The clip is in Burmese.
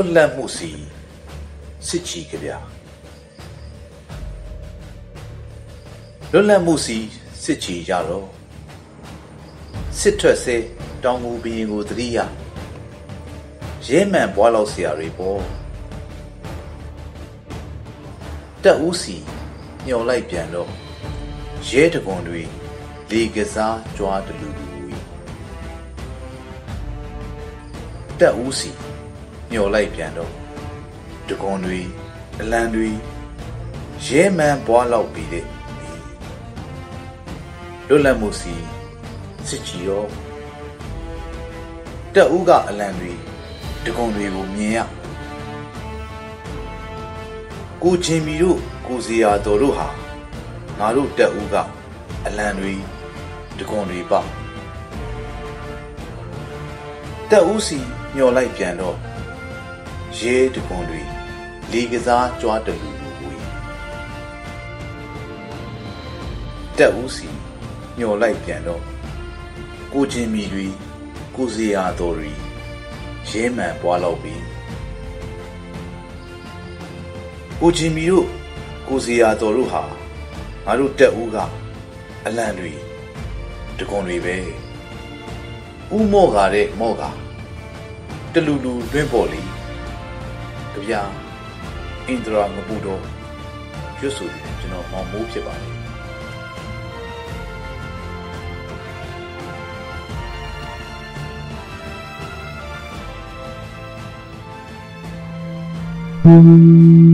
လွတ်လပ်မှုစီစစ်ချီကြဗျာလွတ်လပ်မှုစီစစ်ချီကြတော့စစ်ထွက်စေတောင်ငူဘရင်ကိုတတိယရဲမှန်ပွားလောက်เสียတွေပေါ့တက်ဦးစီညှော်လိုက်ပြန်တော့ရဲတကွန်တွေလေကစားကြွားတလူလူတက်ဦးစီညှော်လိုက်ပြန်တော့တကွန်တွေအလံတွေရဲမှန်ပွားလောက်ပြီးတဲ့လွတ်လပ်မှုစီစစ်ချီတော့တက်ဦးကအလံတွေတကွန်တွေကိုမြင်ရကိုချင်းမီတို့ကိုစီယာတော်တို့ဟာငါတို့တက်ဦးကအလံတွေတကွန်တွေပေါ့တက်ဦးစီညှော်လိုက်ပြန်တော့ရဲတကွန်တွေလေကစားကြွားတလူလူကိုတက်ဦးစီညှော်လိုက်ပြန်တော့ကိုချင်းမီတွေကိုစီယာတော်တွေရဲမှန်ပွားလောက်ပြီးကိုချင်းမီတို့ကိုစီယာတော်တို့ဟာငါတို့တက်ဦးကအလံတွေတကွန်တွေပဲဥမော့ကာတဲ့မော့ကာတလူလူတွင်းပေါ်လီကြဗျာအင်ဒရာငပူတော်ရွတ်ဆိုကျွန်တော်မောင်မိုးဖြစ်ပါတယ် Mm-hmm.